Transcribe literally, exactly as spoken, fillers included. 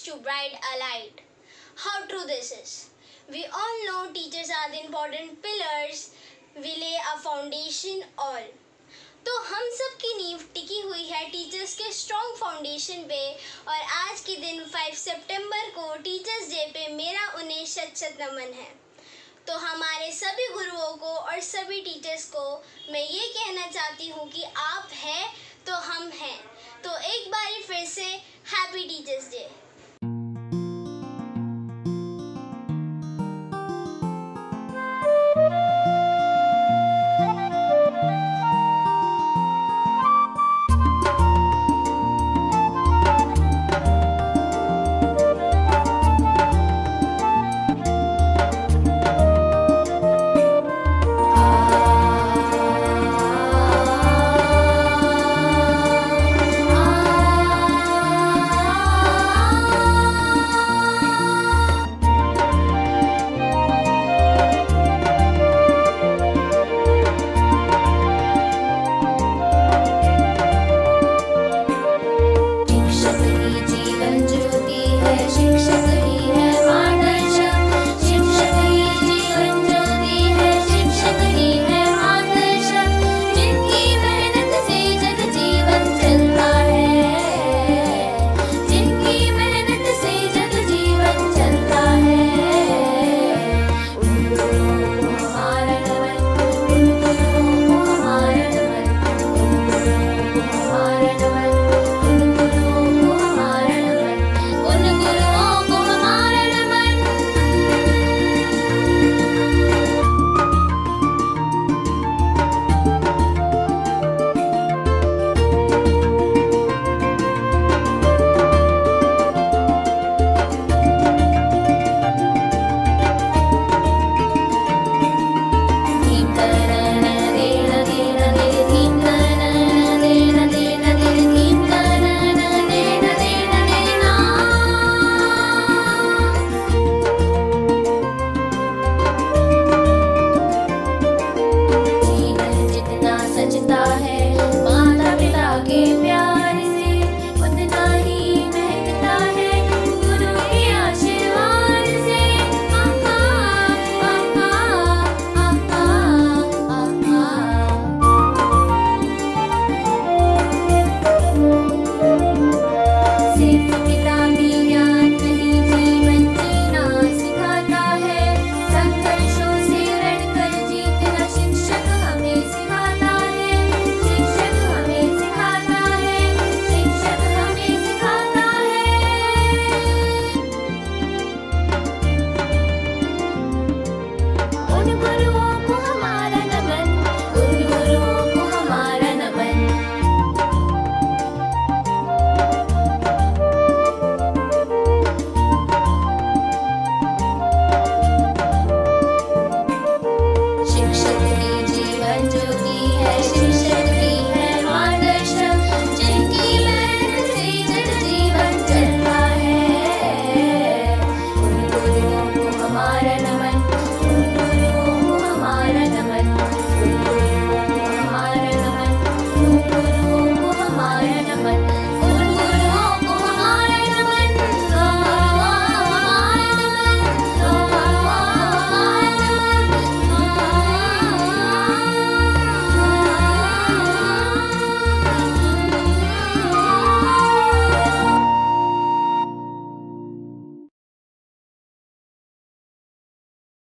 to bright a light. How true this is. We all know teachers are the important pillars. We lay a foundation all. तो हम सब की नींव टिकी हुई है टीचर्स के स्ट्रॉन्ग फाउंडेशन पे और आज के दिन पाँच सितंबर को टीचर्स डे पे मेरा उन्हें शत शत नमन है। तो हमारे सभी गुरुओं को और सभी टीचर्स को मैं ये कहना चाहती हूँ कि आप हैं तो हम हैं। तो एक बारी फिर से हैप्पी टीचर्स डे।